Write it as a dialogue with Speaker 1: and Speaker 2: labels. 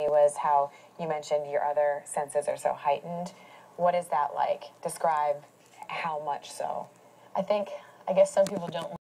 Speaker 1: was how you mentioned your other senses are so heightened. What is that like? Describe how much so.
Speaker 2: I guess some people don't